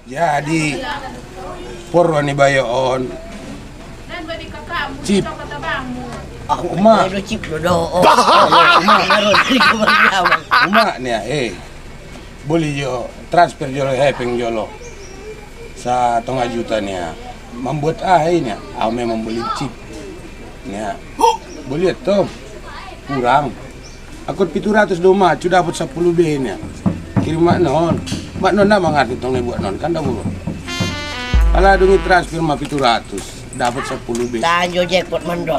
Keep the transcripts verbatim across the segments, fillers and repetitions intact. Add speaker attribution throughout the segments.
Speaker 1: Jadi porwa ni bayon. Chip.
Speaker 2: Ako
Speaker 1: Uma.
Speaker 2: pero chip do do. Uma meron di ko magyawang.
Speaker 1: Uma niya eh. Boleh yo transfer yo hepeng jolo sa tengah juta niya. Membuat ah niya. Aku memang beli chip. Niya. Boleh tuh. Kurang. Aku tujuh ratus doma, sudah dapat sepuluh B niya. Kirim mak non. Mak non na mangat itong buat non kan dah buru. Kalau dungi transfer mah tujuh ratus, dapat sepuluh B.
Speaker 2: Tanjo jackpot mando.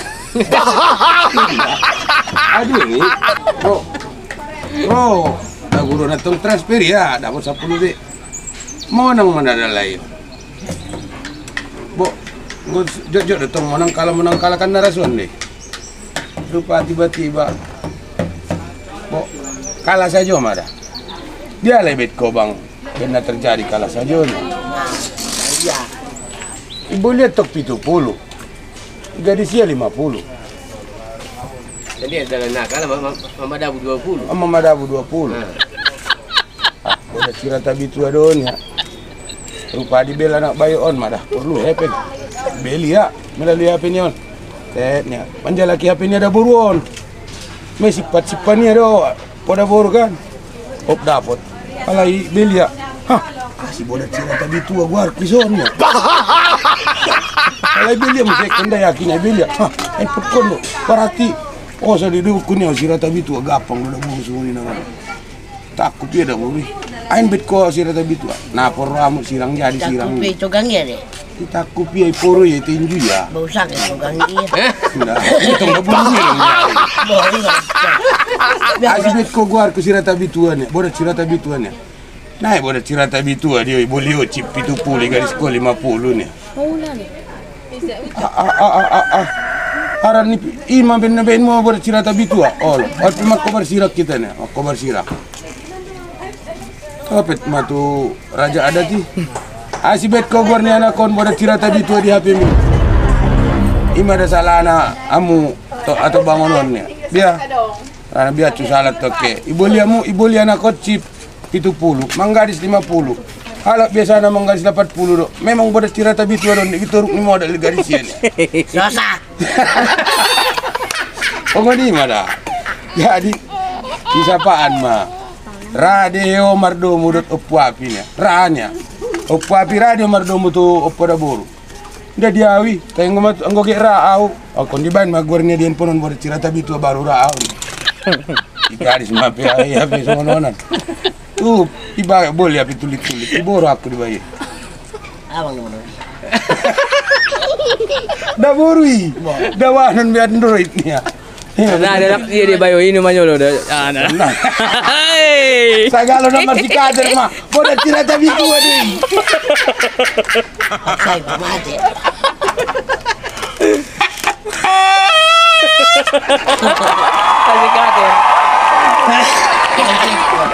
Speaker 1: Aduh ini, bro, bro, dah guru natong transfer ya, dapat sepuluh B. Mau nang mana ada lain, bo, gue jujur datang menang kalah menang kalah kan narasun deh. Rupa tiba-tiba, bo, kalah saja mana? Dia lebet kau bang, benar terjadi kalah saja nih.
Speaker 2: Iya.
Speaker 1: Ibu lihat tok tujuh puluh, gadis dia lima puluh.
Speaker 3: Jadi ada nakal Mama Dabu dua puluh.
Speaker 1: Mama Dabu dua puluh. Ah, udah kira tabi tua donya. Rupa di bela nak bayo on madah perlu hepeng. Beli ya, melalui H P nyon. Tetnya, panjang laki H P nya ada buruan. Mesih pat-sipannya do, pada boru kan. Op dapat. Alai beli ya. Hah, kasih bodoh kira tabi tua gua pisonnya. Alai beli mesti kenda yakin beli ya. Hah, eh pekon do. Parati. Oh, saya di dukun yang sirata bitu gapang udah mau suni nama. Takut dia dah buri. Ain bet ko sirata bitu. Nah, por ramu sirang jadi sirang.
Speaker 2: Takut pe cogang ya deh.
Speaker 1: Takut piai poro ya tinju ya.
Speaker 2: Bau sakit cogang dia.
Speaker 1: Sudah. Itu enggak boleh. Asih bet ko gua ke sirata bituan ya. Bodoh sirata bituan ya. Nah, bodoh sirata bitua dia boleh chip itu puluh garis ko lima puluh nih. Ah ah ah ah ah. Haran ni ima ben ben mo bersirata bitua. Oh, at mak ko bersirak kita nih. Ko bersirak. Kapet matu raja ada ti. Asibet ko gor ni anak kon bersirata bitua di H P mi. Ima ada salah na amu to atau bangunon nih. Dia. Karena biar tu salah to ke. Ibu liamu ibu liana ko chip tujuh puluh, manggadis lima puluh. Kalau biasa na manggadis delapan puluh do. Memang bersirata bitua don itu ni modal garis ya.
Speaker 2: Sosak.
Speaker 1: Oh ngadi mana? Jadi kisapaan mah radio mardomu dot opuapinya, ranya opuapi radio mardomu tu opoda boru. Dia diawi, tengok mat anggo ke raau. Oh kondiban magornya dia ponon bodo cirata bitu baru raau. Ikaris mape ai hape sononan. Tuh, iba boleh api tulit-tulit. Iboro aku dibayar.
Speaker 2: Abang mana?
Speaker 1: Dah borui, dah wanan bi Android nya.
Speaker 3: Nah, ada dia di bayo ini manyolo dah. Ah, nah. Hey.
Speaker 1: Sagalo na masih kader mah. Bodoh tidak tapi tua deh.
Speaker 2: Saya mati.
Speaker 3: Masih kader.